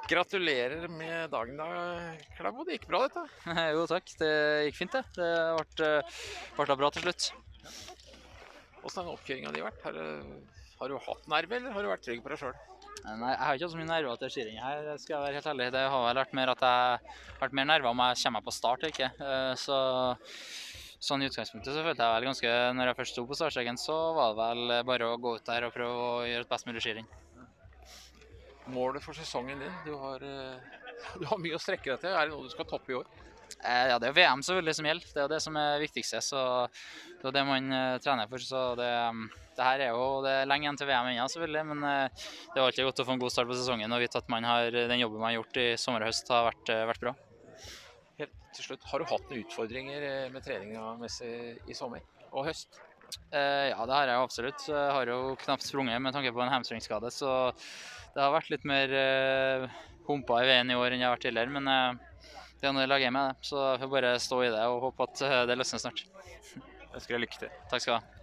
Gratulerer med dagen da, Klæbo. Det gikk bra dette. Jo takk, det gikk fint det. Det ble bra til slutt. Hvordan har oppkjøringen din vært? Har du hatt nerve, eller har du vært trygg på deg selv? Nei, jeg har ikke hatt så mye nerver til skirennet her, skal jeg være helt ærlig. Det har vel vært mer at jeg har vært mer nerver om jeg kommer på start eller ikke. Sånn i utgangspunktet så følte jeg vel ganske, når jeg først sto på startstreken, så var det vel bare å gå ut der og prøve å gjøre et best mulig skirenn. Målet for sesongen din, du har mye å strekke deg til. Er det noe du skal toppe i år? Ja, det er VM selvfølgelig som gjelder. Det er jo det som er det viktigste, så det er det man trener for. Så det her er jo det er lenge igjen til VM ennå, selvfølgelig, men det er alltid godt å få en god start på sesongen og vite at man har den jobben man har gjort i sommer og høst har vært bra. Helt til slutt, har du hatt noen utfordringer med treninga i sommer og høst? Ja, det har jeg absolutt. Jeg har jo knapt sprunget med tanke på en hamstringskade, så det har vært litt mer humpa i veien i år enn jeg har vært tidligere, men det er noe jeg lager med det, så jeg får bare stå i det og håpe at det løsner snart. Jeg ønsker deg lykke til. Takk skal du ha.